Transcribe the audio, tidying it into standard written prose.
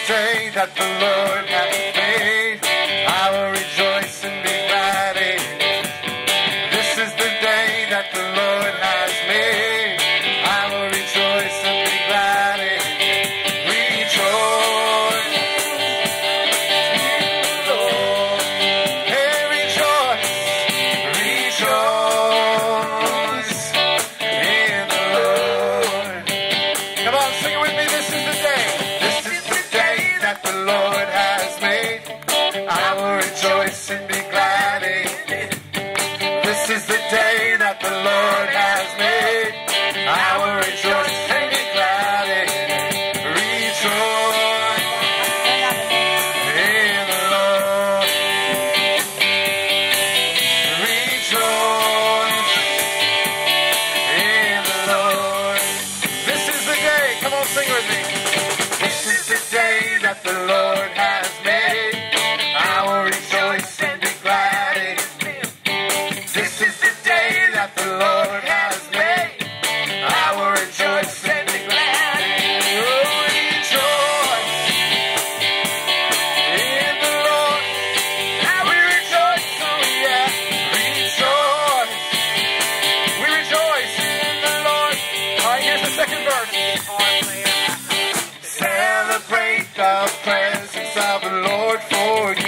day that the Lord has made. I will rejoice and be glad in it. This is the day that the Lord has made. I will rejoice and be glad in it. Rejoice in the Lord. Hey, rejoice, rejoice in the Lord. Come on, sing it with me. This is the day. This is the day that the Lord has made. I will rejoice and be glad in it. This is the day that the Lord has made. I will rejoice and be glad in it. Rejoice in the Lord. Rejoice in the Lord. This is the day. Come on, sing with me. This is the day that the Lord has made. I will rejoice and be glad in it. This is the day that the Lord has made. I will rejoice and be glad in it. Oh, rejoice in the Lord. Now we rejoice, oh yeah. Rejoice. We rejoice in the Lord. All right, here's the second verse. Celebrate the presence of the Lord for you.